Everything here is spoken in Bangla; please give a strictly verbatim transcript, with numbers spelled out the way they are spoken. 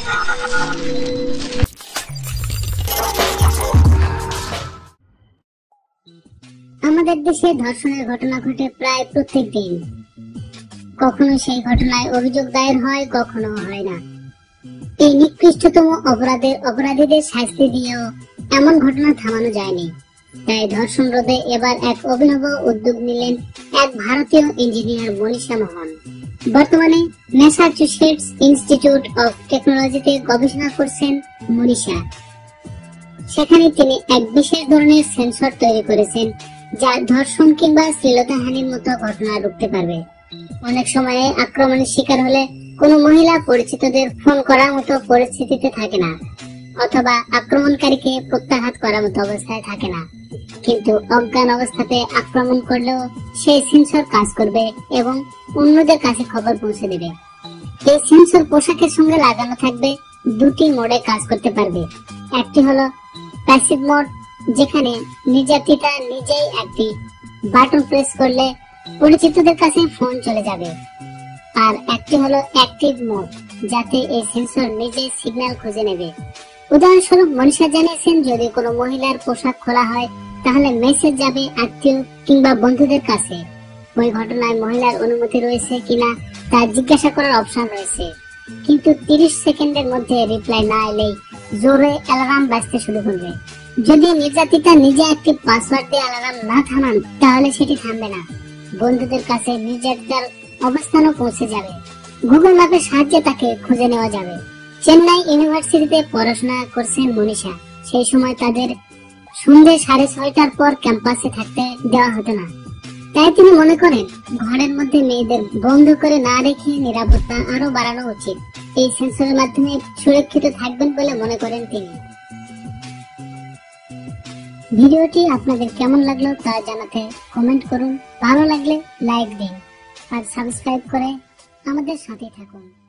আমাদের দেশে ধর্ষণের ঘটনা ঘটে প্রায় প্রত্যেক দিন। কখনো সেই ঘটনায় অভিযোগ দায়ের হয়, কখনো হয় না। এই নিকৃষ্টতম অপরাধের অপরাধীদের শাস্তি দিয়েও এমন ঘটনা থামানো যায়নি। তাই ধর্ষণ রোধে এবার এক অভিনব উদ্যোগ নিলেন এক ভারতীয় ইঞ্জিনিয়ার মনীষা মোহন। বর্তমানে ম্যাসাচুসেটস ইনস্টিটিউট অফ টেকনোলজিতে গবেষণা করছেন মনীষা। সেখানে তিনি এক বিশেষ ধরনের সেন্সর তৈরি করেছেন, যা ধর্ষণ কিংবা শ্লীলতাহানির মতো ঘটনা রুখতে পারবে। অনেক সময়ে আক্রমণের শিকার হলে কোনো মহিলা পরিচিতদের ফোন করার মতো পরিস্থিতিতে থাকে না, অথবা আক্রমণকারীকে প্রত্যাঘাত করার মতো অবস্থায় থাকে না। কিন্তু অজ্ঞান অবস্থাতে আক্রমণ করলেও সেই সেন্সর কাজ করবে এবং অন্যদের কাছে খবর পৌঁছে দেবে। এই সেন্সর পোশাকের সঙ্গে লাগানো থাকবে, দুটি মোডে কাজ করতে পারবে। একটি হলো প্যাসিভ মোড, যেখানে নির্যাতিতা নিজেই একটি বাটন প্রেস করলে পরিচিতদের কাছে ফোন চলে যাবে। আর একটি হলো অ্যাক্টিভ মোড, যাতে এই সেন্সর নিজেই সিগন্যাল খুঁজে নেবে। উদাহরণস্বরূপ মনীষা জানিয়েছেন, যদি কোনো মহিলার পোশাক খোলা হয় তাহলে মেসেজ যাবে আত্মীয় কিংবা বন্ধুদের কাছে। ওই ঘটনায় মহিলার অনুমতি রয়েছে কিনা তা জিজ্ঞাসা করার অপশন রয়েছে, কিন্তু তিরিশ সেকেন্ডের মধ্যে রিপ্লাই না এলেই জোরে অ্যালার্ম বাজতে শুরু করবে। যদি নির্যাতিতা নিজে একটি পাসওয়ার্ড দিয়ে অ্যালার্ম না থামান, তাহলে সেটি থামবে না। বন্ধুদের কাছে নির্যাতিতার অবস্থানও পৌঁছে যাবে। গুগল ম্যাপের সাহায্যে তাকে খুঁজে নেওয়া যাবে। চেন্নাই ইউনিভার্সিটিতে পড়াশোনা করছেন মনীষা। সেই সময় তাদের সন্ধ্যে সাড়ে ছয়টার পর ক্যাম্পাসে থাকতে দেওয়া হতো না। তাই তিনি মনে করেন, ঘরের মধ্যে মেয়েদের বন্ধ করে না রেখে নিরাপত্তা আরো বাড়ানো উচিত। এই সেন্সরের মাধ্যমে সুরক্ষিত থাকবেন বলে মনে করেন তিনি। ভিডিওটি আপনাদের কেমন লাগলো তা জানাতে কমেন্ট করুন। ভালো লাগলে লাইক দিন আর সাবস্ক্রাইব করে আমাদের সাথে থাকুন।